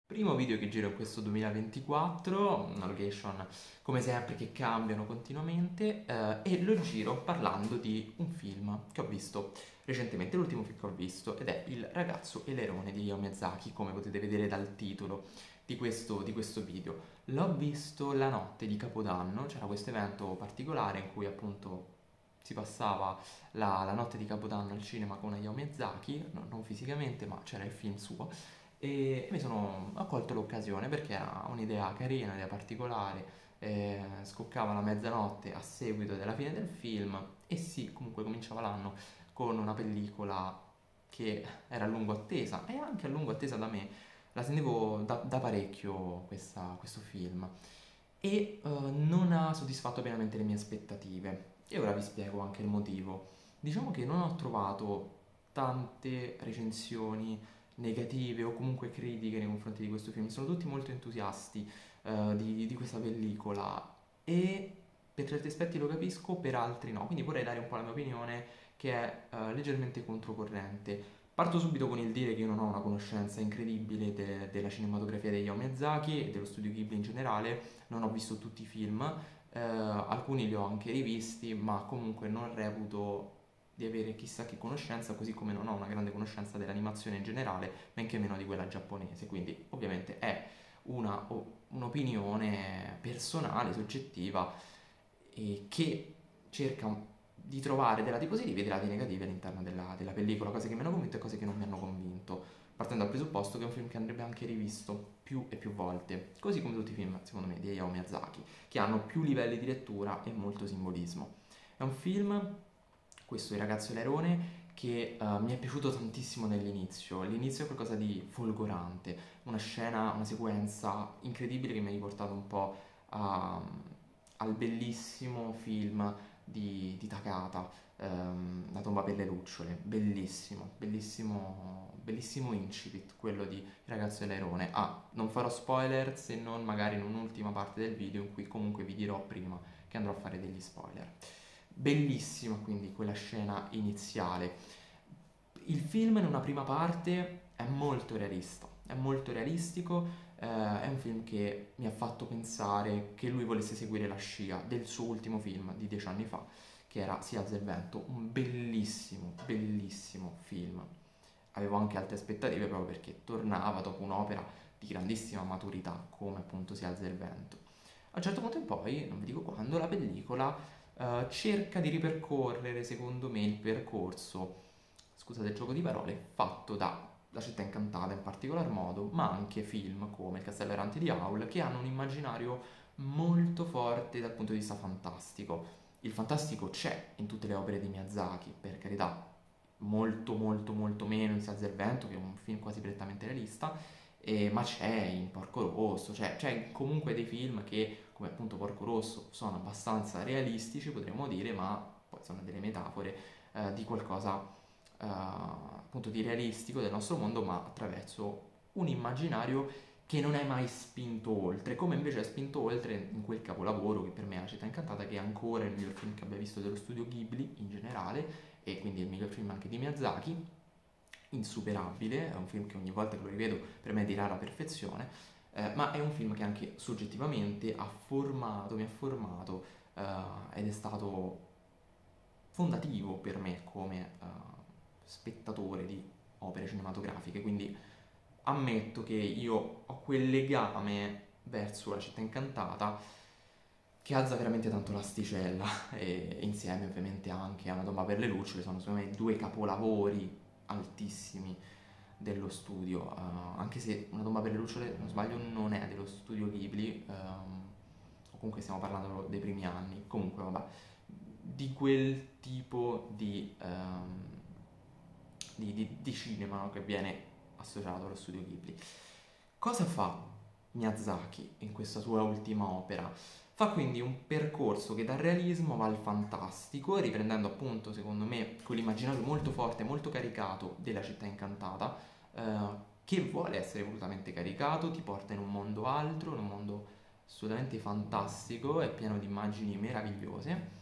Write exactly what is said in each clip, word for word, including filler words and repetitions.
Primo video che giro in questo duemilaventiquattro, una location come sempre che cambiano continuamente, eh, e lo giro parlando di un film che ho visto recentemente, l'ultimo film che ho visto, ed è Il ragazzo e l'erone di Hayao Miyazaki, come potete vedere dal titolo di questo, di questo video. L'ho visto la notte di Capodanno, c'era questo evento particolare in cui appunto si passava la, la notte di Capodanno al cinema con Hayao Miyazaki, no- non fisicamente, ma c'era il film suo e mi sono ho colto l'occasione perché era un'idea carina, un'idea particolare, eh, scoccava la mezzanotte a seguito della fine del film e sì, comunque cominciava l'anno con una pellicola che era a lungo attesa e anche a lungo attesa da me, la tenevo da, da parecchio questa- questo film e eh, non ha soddisfatto pienamente le mie aspettative e ora vi spiego anche il motivo. Diciamo che non ho trovato tante recensioni negative o comunque critiche nei confronti di questo film, sono tutti molto entusiasti eh, di, di questa pellicola e per certi aspetti lo capisco, per altri no, quindi vorrei dare un po' la mia opinione che è eh, leggermente controcorrente. Parto subito con il dire che io non ho una conoscenza incredibile de- della cinematografia di Hayao Miyazaki e dello studio Ghibli in generale, non ho visto tutti i film, eh, alcuni li ho anche rivisti, ma comunque non reputo di avere chissà che conoscenza, così come non ho una grande conoscenza dell'animazione in generale, benché meno di quella giapponese. Quindi ovviamente è una, o- un'opinione personale, soggettiva, e che cerca di trovare dei lati positivi e dei lati negativi all'interno della, della pellicola, cose che mi hanno convinto e cose che non mi hanno convinto, partendo dal presupposto che è un film che andrebbe anche rivisto più e più volte, così come tutti i film, secondo me, di Hayao Miyazaki, che hanno più livelli di lettura e molto simbolismo. È un film, questo Il ragazzo e l'erone, che uh, mi è piaciuto tantissimo nell'inizio. L'inizio è qualcosa di folgorante, una scena, una sequenza incredibile che mi ha riportato un po' a, al bellissimo film di, di Takata, ehm, La tomba per le lucciole, bellissimo, bellissimo, bellissimo incipit, quello di Il ragazzo e l'erone. Ah, non farò spoiler se non magari in un'ultima parte del video in cui comunque vi dirò prima che andrò a fare degli spoiler. Bellissima quindi quella scena iniziale. Il film in una prima parte è molto realista, è molto realistico, eh, è un film che mi ha fatto pensare che lui volesse seguire la scia del suo ultimo film di dieci anni fa, che era Si alza il vento, un bellissimo, bellissimo film. Avevo anche altre aspettative proprio perché tornava dopo un'opera di grandissima maturità come appunto Si alza il vento. A un certo punto in poi, non vi dico quando, la pellicola eh, cerca di ripercorrere, secondo me, il percorso, scusate il gioco di parole, fatto da La città incantata in particolar modo, ma anche film come Il castello errante di Howl, che hanno un immaginario molto forte dal punto di vista fantastico. Il fantastico c'è in tutte le opere di Miyazaki, per carità, molto molto molto meno in Si alza il vento, che è un film quasi prettamente realista, eh, ma c'è in Porco Rosso, cioè c'è comunque dei film che, come appunto Porco Rosso, sono abbastanza realistici, potremmo dire, ma poi sono delle metafore eh, di qualcosa eh, appunto di realistico del nostro mondo, ma attraverso un immaginario che non è mai spinto oltre, come invece è spinto oltre in quel capolavoro che per me è La città incantata, che è ancora il miglior film che abbia visto dello studio Ghibli in generale, e quindi il miglior film anche di Miyazaki, insuperabile, è un film che ogni volta che lo rivedo per me è di rara perfezione, eh, ma è un film che anche soggettivamente ha formato, mi ha formato eh, ed è stato fondativo per me come eh, spettatore di opere cinematografiche, quindi ammetto che io ho quel legame verso La città incantata che alza veramente tanto l'asticella e insieme ovviamente anche a Una tomba per le lucciole sono secondo me due capolavori altissimi dello studio, uh, anche se Una tomba per le lucciole, se non sbaglio, non è dello studio Ghibli, um, o comunque stiamo parlando dei primi anni, comunque vabbè, di quel tipo di, um, di, di, di cinema, no, che viene associato allo studio Ghibli. Cosa fa Miyazaki in questa sua ultima opera? Fa quindi un percorso che dal realismo va al fantastico, riprendendo appunto, secondo me, quell'immaginario molto forte, molto caricato della città incantata, eh, che vuole essere volutamente caricato, ti porta in un mondo altro, in un mondo assolutamente fantastico e pieno di immagini meravigliose,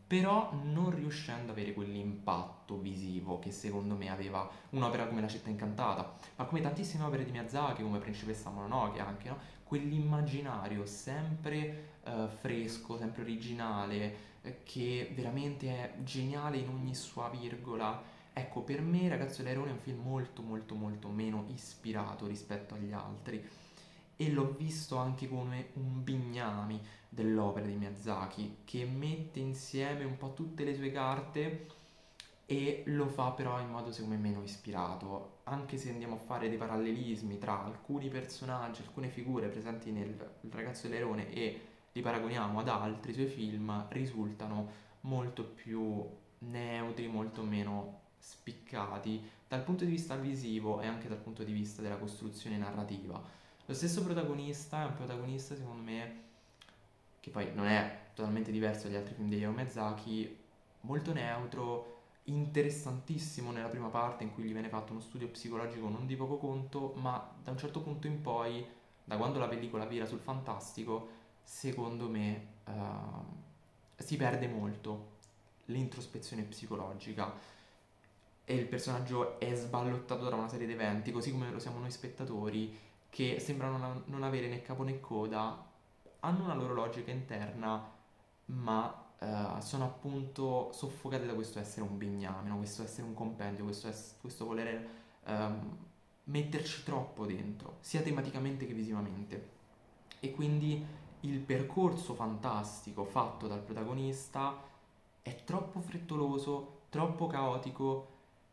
però non riuscendo ad avere quell'impatto visivo che secondo me aveva un'opera come La città incantata, ma come tantissime opere di Miyazaki, come Principessa Mononoke anche, no? Quell'immaginario sempre eh, fresco, sempre originale, eh, che veramente è geniale in ogni sua virgola. Ecco, per me Ragazzo Leirone è un film molto molto molto meno ispirato rispetto agli altri e l'ho visto anche come un bignami dell'opera di Miyazaki che mette insieme un po' tutte le sue carte e lo fa però in modo secondo me meno ispirato, anche se andiamo a fare dei parallelismi tra alcuni personaggi, alcune figure presenti nel Il Ragazzo del Leone e li paragoniamo ad altri suoi film, risultano molto più neutri, molto meno spiccati dal punto di vista visivo e anche dal punto di vista della costruzione narrativa. Lo stesso protagonista è un protagonista secondo me che poi non è totalmente diverso dagli altri film di Hayao Miyazaki, molto neutro, interessantissimo nella prima parte in cui gli viene fatto uno studio psicologico non di poco conto, ma da un certo punto in poi, da quando la pellicola vira sul fantastico, secondo me eh, si perde molto l'introspezione psicologica e il personaggio è sballottato da una serie di eventi, così come lo siamo noi spettatori, che sembrano non non avere né capo né coda, hanno una loro logica interna, ma eh, sono appunto soffocate da questo essere un bigname, no? Questo essere un compendio, questo, ess- questo volere ehm, metterci troppo dentro, sia tematicamente che visivamente. E quindi il percorso fantastico fatto dal protagonista è troppo frettoloso, troppo caotico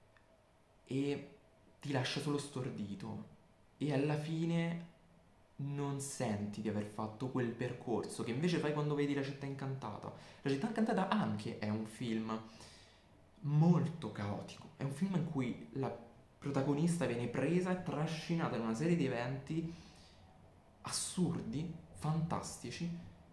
e ti lascia solo stordito. E alla fine non senti di aver fatto quel percorso che invece fai quando vedi La città incantata. La città incantata anche è un film molto caotico, è un film in cui la protagonista viene presa e trascinata in una serie di eventi assurdi, fantastici,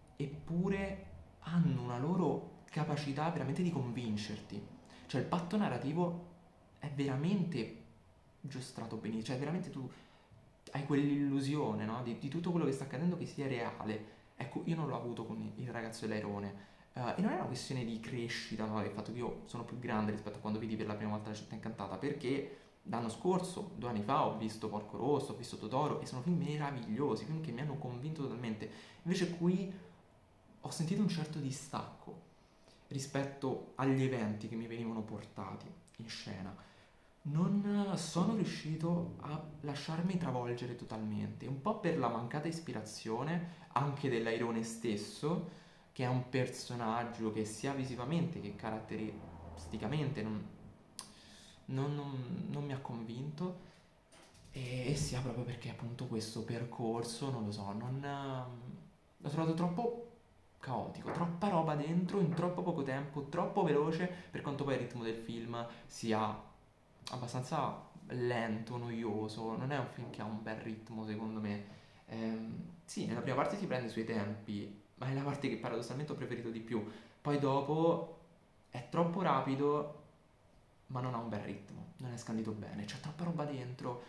eppure hanno una loro capacità veramente di convincerti. Cioè il patto narrativo è veramente giostrato benissimo, cioè veramente tu hai quell'illusione, no? Di, di tutto quello che sta accadendo che sia reale. Ecco, io non l'ho avuto con il ragazzo dell'Airone. Eh, e non è una questione di crescita, no? Del fatto che io sono più grande rispetto a quando vidi per la prima volta La città incantata, perché l'anno scorso, due anni fa, ho visto Porco Rosso, ho visto Totoro e sono film meravigliosi, film che mi hanno convinto totalmente. Invece qui ho sentito un certo distacco rispetto agli eventi che mi venivano portati in scena. Non sono riuscito a lasciarmi travolgere totalmente, un po' per la mancata ispirazione anche dell'Airone stesso, che è un personaggio che sia visivamente che caratteristicamente non, non- non- non mi ha convinto, e, e sia proprio perché appunto questo percorso, non lo so, non, ehm, l'ho trovato troppo caotico, troppa roba dentro in troppo poco tempo, troppo veloce per quanto poi il ritmo del film sia abbastanza lento, noioso, non è un film che ha un bel ritmo secondo me. Ehm, sì, nella prima parte si prende i suoi tempi, ma è la parte che paradossalmente ho preferito di più. Poi dopo è troppo rapido, ma non ha un bel ritmo, non è scandito bene, c'è troppa roba dentro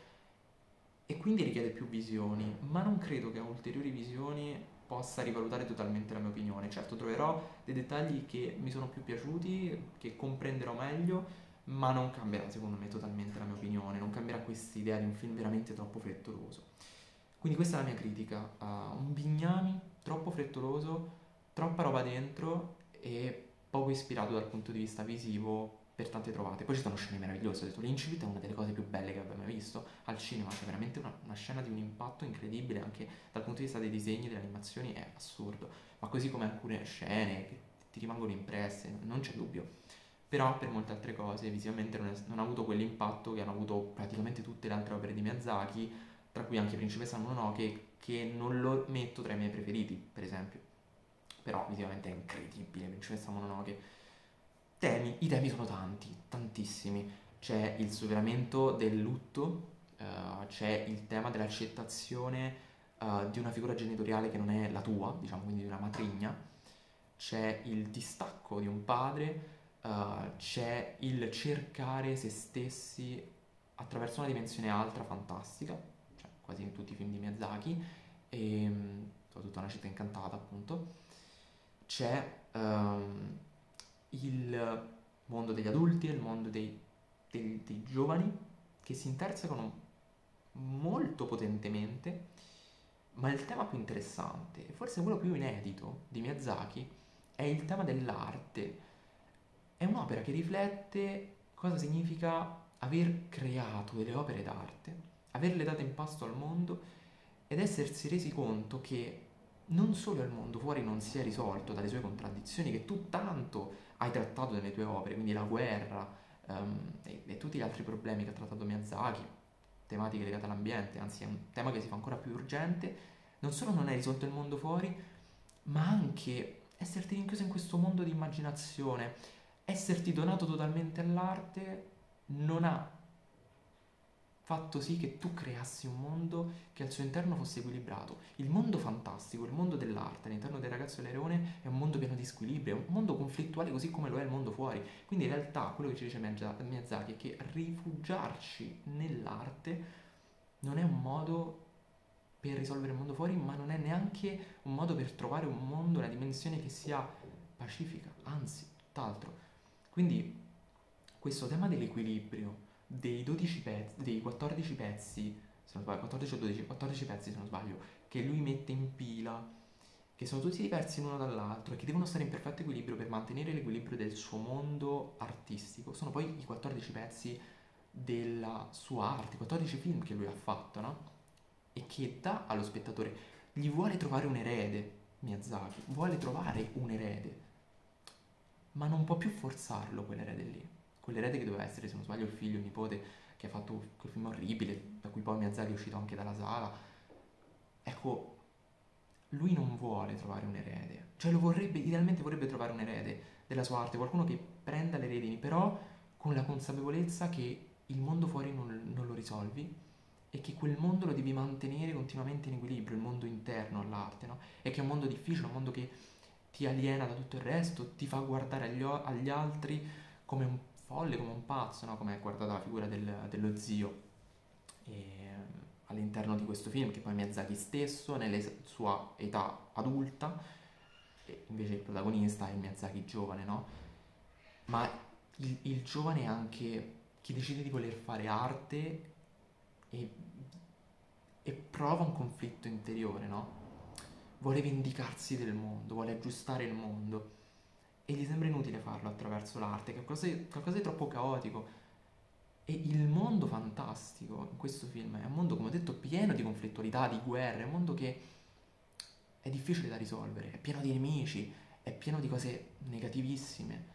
e quindi richiede più visioni, ma non credo che a ulteriori visioni possa rivalutare totalmente la mia opinione. Certo, troverò dei dettagli che mi sono più piaciuti, che comprenderò meglio, ma non cambierà secondo me totalmente la mia opinione, non cambierà quest'idea di un film veramente troppo frettoloso. Quindi questa è la mia critica, a un Bignami troppo frettoloso, troppa roba dentro e poco ispirato dal punto di vista visivo per tante trovate. Poi ci sono scene meravigliose, ho detto l'incipit è una delle cose più belle che abbia mai visto al cinema, c'è veramente una, una scena di un impatto incredibile anche dal punto di vista dei disegni, delle animazioni, è assurdo, ma così come alcune scene che ti rimangono impresse, non c'è dubbio. Però per molte altre cose visivamente non, è- non ha avuto quell'impatto che hanno avuto praticamente tutte le altre opere di Miyazaki, tra cui anche Principessa Mononoke, che non lo metto tra i miei preferiti, per esempio. Però visivamente è incredibile Principessa Mononoke. Temi, i temi sono tanti, tantissimi. C'è il superamento del lutto, eh, c'è il tema dell'accettazione eh, di una figura genitoriale che non è la tua, diciamo quindi di una matrigna, c'è il distacco di un padre, eh, c'è il cercare se stessi attraverso una dimensione altra fantastica, cioè quasi in tutti i film di Miyazaki, e mm, soprattutto Una città incantata appunto, c'è ehm, il mondo degli adulti e il mondo dei, dei- dei giovani che si intersecano molto potentemente, ma il tema più interessante, e forse quello più inedito di Miyazaki, è il tema dell'arte. È un'opera che riflette cosa significa aver creato delle opere d'arte, averle date in pasto al mondo ed essersi resi conto che non solo il mondo fuori non si è risolto dalle sue contraddizioni che tu tanto hai trattato nelle tue opere, quindi la guerra ehm, e, e tutti gli altri problemi che ha trattato Miyazaki, tematiche legate all'ambiente, anzi è un tema che si fa ancora più urgente, non solo non hai risolto il mondo fuori, ma anche esserti rinchiuso in questo mondo di immaginazione, esserti donato totalmente all'arte, non ha fatto sì che tu creassi un mondo che al suo interno fosse equilibrato. Il mondo fantastico, il mondo dell'arte all'interno del Ragazzo e Leone è un mondo pieno di squilibri, è un mondo conflittuale così come lo è il mondo fuori. Quindi in realtà quello che ci dice Miyazaki è che rifugiarci nell'arte non è un modo per risolvere il mondo fuori, ma non è neanche un modo per trovare un mondo, una dimensione che sia pacifica, anzi, tutt'altro. Quindi questo tema dell'equilibrio, dei dodici pezzi, dei quattordici pezzi, se non sbaglio, quattordici o dodici, quattordici pezzi se non sbaglio, che lui mette in pila, che sono tutti diversi l'uno dall'altro e che devono stare in perfetto equilibrio per mantenere l'equilibrio del suo mondo artistico. Sono poi i quattordici pezzi della sua arte, i quattordici film che lui ha fatto, no? E che dà allo spettatore, gli vuole trovare un erede, Miyazaki, vuole trovare un erede, ma non può più forzarlo quell'erede lì, quell'erede che doveva essere, se non sbaglio, il figlio, il nipote, che ha fatto quel film orribile, da cui poi Miyazaki è uscito anche dalla sala. Ecco, lui non vuole trovare un erede, cioè lo vorrebbe, idealmente vorrebbe trovare un erede della sua arte, qualcuno che prenda le redini, però con la consapevolezza che il mondo fuori non, non lo risolvi e che quel mondo lo devi mantenere continuamente in equilibrio, il mondo interno all'arte, no? E che è un mondo difficile, un mondo che ti aliena da tutto il resto, ti fa guardare agli, o- agli altri come un folle, come un pazzo, no? Come è guardata la figura del- dello zio e, all'interno di questo film, che poi Miyazaki stesso, nella sua età adulta, e invece il protagonista è il Miyazaki giovane, no? Ma il, il giovane è anche chi decide di voler fare arte e, e prova un conflitto interiore, no? Vuole vendicarsi del mondo, vuole aggiustare il mondo e gli sembra inutile farlo attraverso l'arte, che è qualcosa di, qualcosa di troppo caotico. E il mondo fantastico in questo film è un mondo, come ho detto, pieno di conflittualità, di guerre, è un mondo che è difficile da risolvere, è pieno di nemici, è pieno di cose negativissime.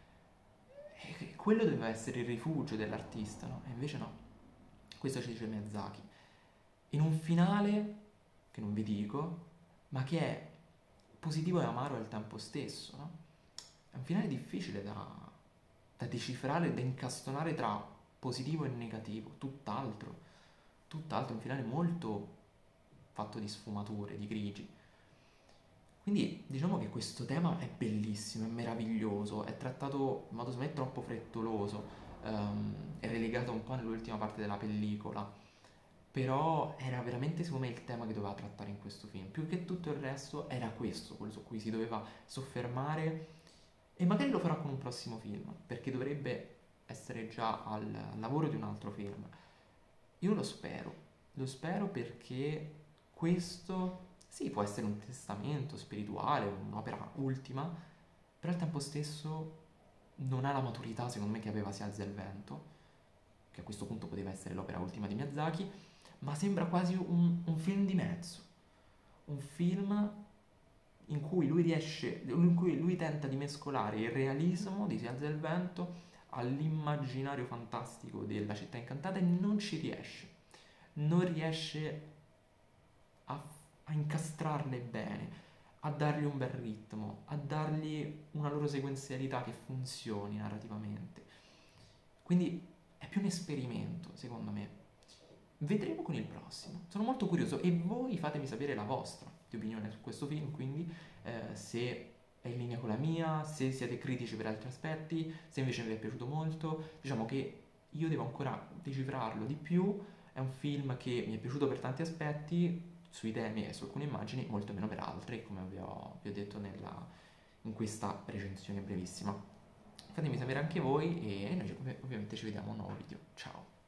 E quello doveva essere il rifugio dell'artista, no? E invece no. Questo ci dice Miyazaki. In un finale, che non vi dico, ma che è positivo e amaro al tempo stesso, no? È un finale difficile da, da decifrare, da incastonare tra positivo e negativo, tutt'altro, tutt'altro, un finale molto fatto di sfumature, di grigi. Quindi diciamo che questo tema è bellissimo, è meraviglioso, è trattato in modo secondo me troppo frettoloso, ehm, è relegato un po' nell'ultima parte della pellicola, però era veramente secondo me il tema che doveva trattare in questo film, più che tutto il resto era questo, quello su cui si doveva soffermare e magari lo farà con un prossimo film, perché dovrebbe essere già al lavoro di un altro film. Io lo spero, lo spero perché questo sì può essere un testamento spirituale, un'opera ultima, però al tempo stesso non ha la maturità secondo me che aveva Si alza il vento, che a questo punto poteva essere l'opera ultima di Miyazaki, ma sembra quasi un, un film di mezzo, un film in cui lui riesce, in cui lui tenta di mescolare il realismo di Si alza il vento all'immaginario fantastico della città incantata e non ci riesce, non riesce a, a incastrarle bene, a dargli un bel ritmo, a dargli una loro sequenzialità che funzioni narrativamente. Quindi è più un esperimento, secondo me. Vedremo con il prossimo. Sono molto curioso e voi fatemi sapere la vostra di opinione su questo film, quindi eh, se è in linea con la mia, se siete critici per altri aspetti, se invece vi è piaciuto molto. Diciamo che io devo ancora decifrarlo di più. È un film che mi è piaciuto per tanti aspetti, sui temi e su alcune immagini, molto meno per altri, come vi ho, vi ho detto nella, in questa recensione brevissima. Fatemi sapere anche voi e noi ovviamente ci vediamo a un nuovo video. Ciao!